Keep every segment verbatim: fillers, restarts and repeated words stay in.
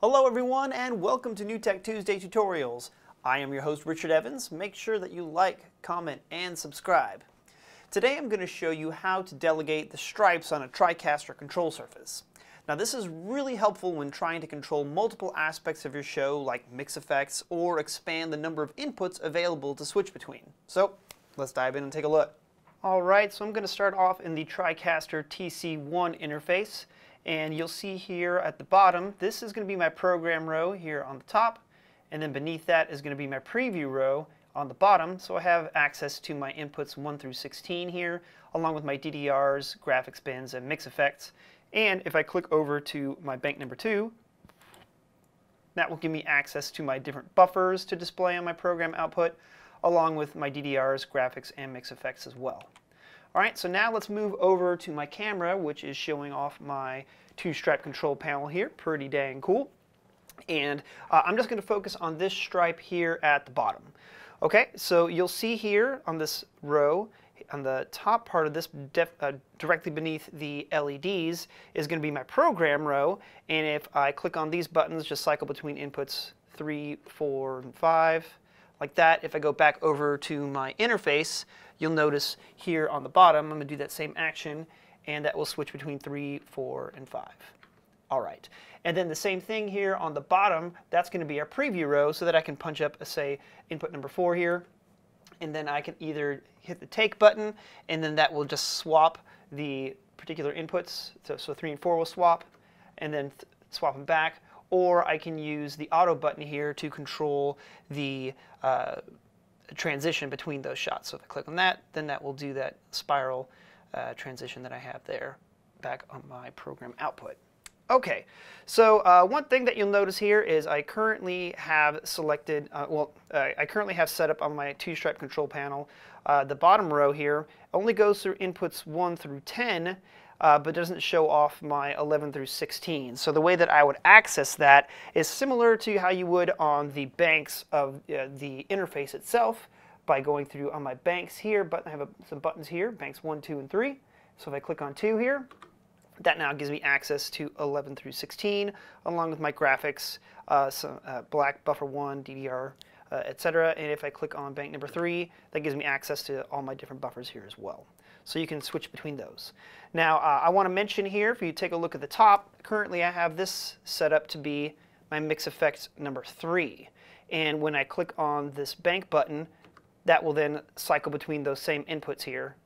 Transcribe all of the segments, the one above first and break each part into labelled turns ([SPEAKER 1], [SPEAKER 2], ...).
[SPEAKER 1] Hello everyone and welcome to New Tech Tuesday Tutorials. I am your host Richard Evans. Make sure that you like, comment, and subscribe. Today I'm going to show you how to delegate the stripes on a TriCaster control surface. Now this is really helpful when trying to control multiple aspects of your show like mix effects or expand the number of inputs available to switch between. So let's dive in and take a look. Alright, so I'm going to start off in the TriCaster T C one interface. And you'll see here at the bottom, this is going to be my program row here on the top, and then beneath that is going to be my preview row on the bottom. So I have access to my inputs one through sixteen here, along with my D D Rs, graphics bins, and mix effects. And if I click over to my bank number two, that will give me access to my different buffers to display on my program output, along with my D D Rs, graphics, and mix effects as well. Alright, so now let's move over to my camera, which is showing off my two-stripe control panel here. Pretty dang cool. And uh, I'm just going to focus on this stripe here at the bottom. Okay, so you'll see here on this row, on the top part of this, def uh, directly beneath the L E Ds, is going to be my program row. And if I click on these buttons, just cycle between inputs three, four, and five, like that. If I go back over to my interface, you'll notice here on the bottom, I'm going to do that same action, and that will switch between three, four, and five. All right. And then the same thing here on the bottom, that's going to be our preview row so that I can punch up, say, input number four here, and then I can either hit the take button, and then that will just swap the particular inputs. So, so three and four will swap, and then th swap them back, or I can use the auto button here to control the uh, transition between those shots. So if I click on that, then that will do that spiral uh, transition that I have there back on my program output. Okay, so uh, one thing that you'll notice here is I currently have selected, uh, well, uh, I currently have set up on my two-stripe control panel, uh, the bottom row here only goes through inputs one through ten, uh, but doesn't show off my eleven through sixteen. So the way that I would access that is similar to how you would on the banks of uh, the interface itself by going through on my banks here, but I have a, some buttons here, banks one, two, and three. So if I click on two here, that now gives me access to eleven through sixteen, along with my graphics, uh, some, uh, black buffer one, D D R, uh, et cetera. And if I click on bank number three, that gives me access to all my different buffers here as well. So you can switch between those. Now, uh, I want to mention here, if you take a look at the top, currently I have this set up to be my mix effect number three. And when I click on this bank button, that will then cycle between those same inputs here,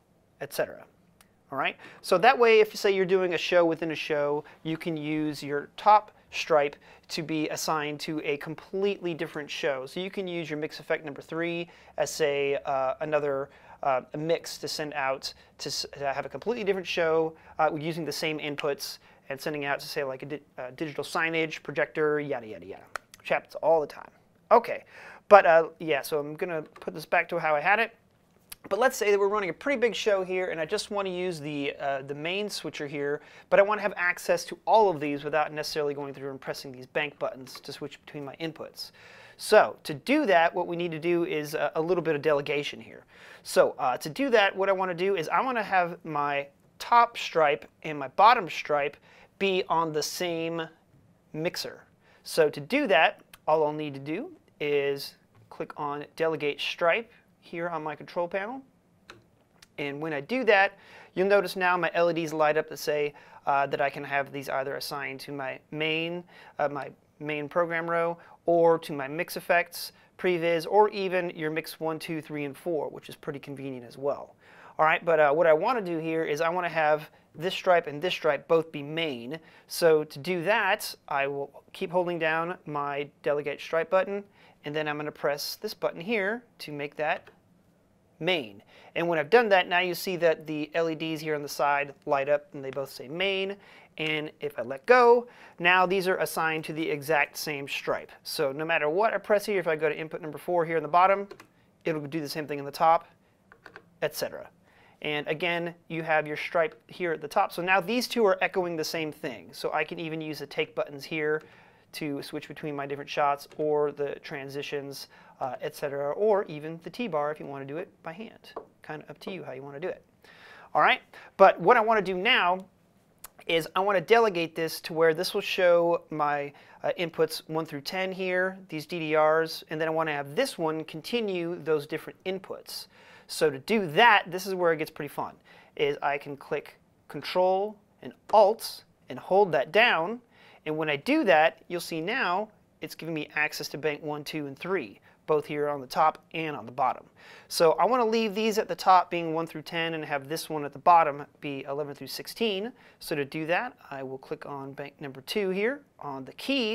[SPEAKER 1] et cetera. All right? So that way, if you say you're doing a show within a show, you can use your top stripe to be assigned to a completely different show. So you can use your mix effect number three as, say, uh, another uh, a mix to send out to, to have a completely different show uh, using the same inputs and sending out to, say, like a di uh, digital signage, projector, yada, yada, yada, which happens all the time. Okay, but uh, yeah, so I'm going to put this back to how I had it. But let's say that we're running a pretty big show here, and I just want to use the, uh, the main switcher here, but I want to have access to all of these without necessarily going through and pressing these bank buttons to switch between my inputs. So to do that, what we need to do is a, a little bit of delegation here. So uh, to do that, what I want to do is I want to have my top stripe and my bottom stripe be on the same mixer. So to do that, all I'll need to do is click on Delegate Stripe here on my control panel. And when I do that, you'll notice now my L E Ds light up to say uh, that I can have these either assigned to my main, uh, my main program row, or to my mix effects, previs, or even your mix one, two, three, and four, which is pretty convenient as well. All right, but uh, what I want to do here is I want to have this stripe and this stripe both be main. So to do that, I will keep holding down my Delegate Stripe button, and then I'm going to press this button here to make that main. And when I've done that, now you see that the L E Ds here on the side light up and they both say main. And if I let go, now these are assigned to the exact same stripe. So no matter what I press here, if I go to input number four here in the bottom, it'll do the same thing in the top, et cetera. And again, you have your stripe here at the top. So now these two are echoing the same thing. So I can even use the take buttons here to switch between my different shots, or the transitions, uh, et cetera, or even the T-bar if you want to do it by hand. Kind of up to you how you want to do it. All right, but what I want to do now is I want to delegate this to where this will show my uh, inputs one through ten here, these D D Rs, and then I want to have this one continue those different inputs. So to do that, this is where it gets pretty fun, is I can click Control and Alt and hold that down, and when I do that, you'll see now it's giving me access to bank one, two, and three, both here on the top and on the bottom. So I want to leave these at the top being one through ten and have this one at the bottom be eleven through sixteen. So to do that, I will click on bank number two here on the key,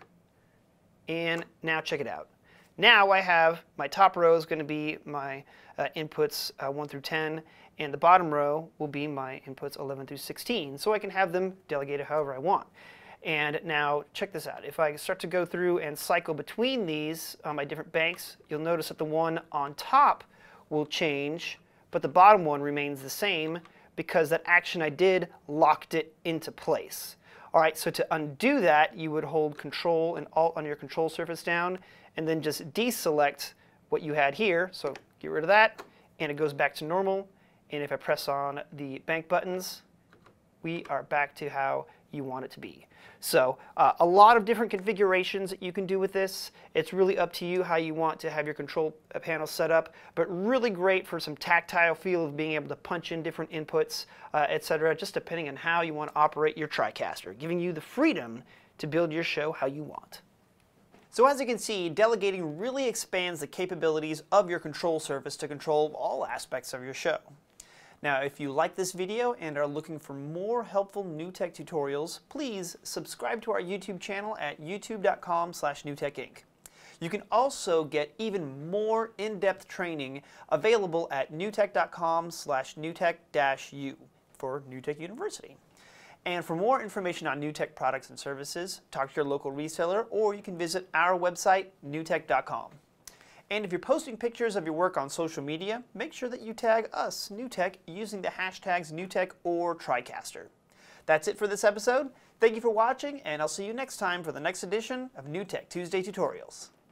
[SPEAKER 1] and now check it out. Now I have my top row is going to be my uh, inputs uh, one through ten, and the bottom row will be my inputs eleven through sixteen. So I can have them delegated however I want. And now check this out. If I start to go through and cycle between these, uh, my different banks, you'll notice that the one on top will change, but the bottom one remains the same because that action I did locked it into place. All right, so to undo that, you would hold Control and Alt on your control surface down, and then just deselect what you had here. So get rid of that, and it goes back to normal. And if I press on the bank buttons, we are back to how you want it to be. So uh, a lot of different configurations that you can do with this. It's really up to you how you want to have your control panel set up, but really great for some tactile feel of being able to punch in different inputs, uh, et cetera, just depending on how you want to operate your TriCaster, giving you the freedom to build your show how you want. So as you can see, delegating really expands the capabilities of your control surface to control all aspects of your show. Now, if you like this video and are looking for more helpful new tech tutorials, please subscribe to our YouTube channel at youtube dot com slash new tech inc. You can also get even more in-depth training available at new tech dot com slash new tech dash u for New Tech University. And for more information on new tech products and services, talk to your local reseller, or you can visit our website, new tech dot com. And if you're posting pictures of your work on social media, make sure that you tag us, NewTech, using the hashtags NewTech or TriCaster. That's it for this episode. Thank you for watching, and I'll see you next time for the next edition of New Tech Tuesday Tutorials.